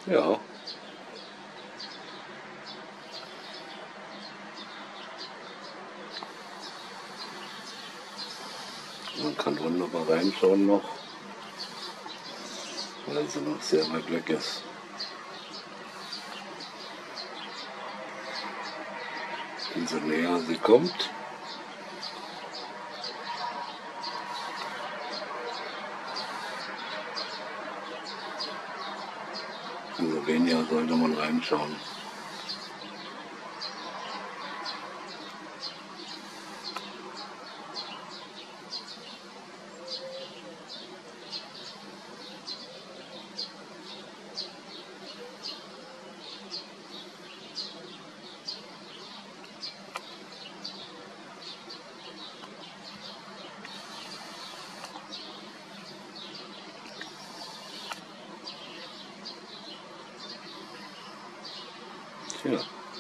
Ja. Man kann wunderbar reinschauen noch, weil sie noch sehr weit weg ist. Umso näher sie kommt, umso weniger sollte man reinschauen. Ja.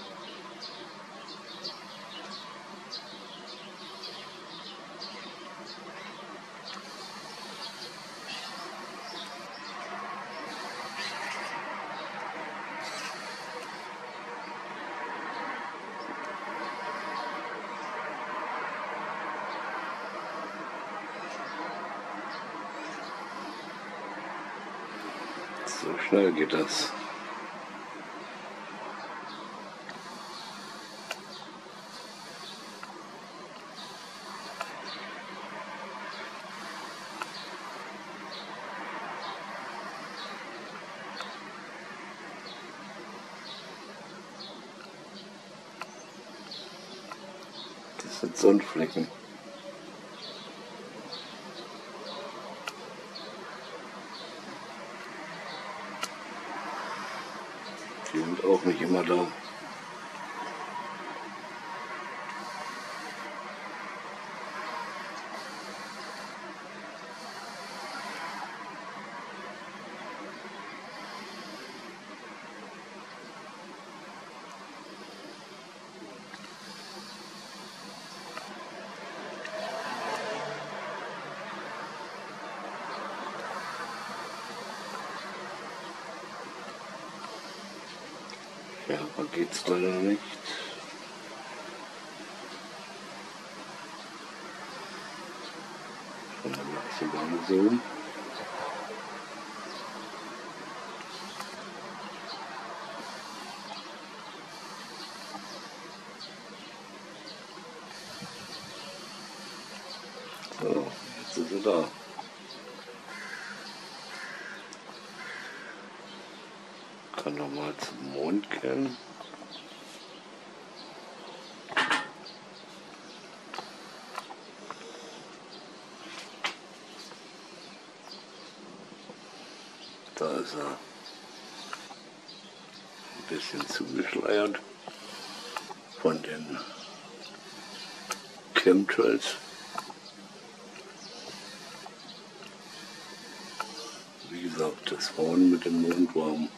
So schnell geht das. Das sind Sonnenflecken. Die sind auch nicht immer da. Ja, aber geht's leider nicht. Und dann mache ich sogar einen Zoom. So, jetzt ist sie da. Kann nochmal zum Mond gehen. Da ist er. Ein bisschen zugeschleiert von den Chemtrails. Wie gesagt, das vorhin mit dem Mond war um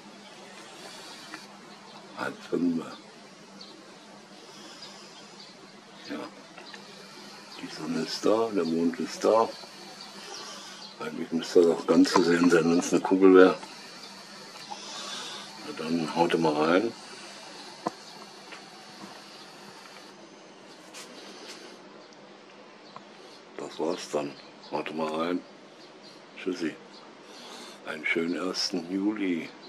4:30. Ja, die Sonne ist da, der Mond ist da. Eigentlich müsste das auch ganz zu sehen sein, wenn es eine Kugel wäre. Na dann haut mal rein. Das war's dann. Haut mal rein. Tschüssi. Einen schönen 1. Juli.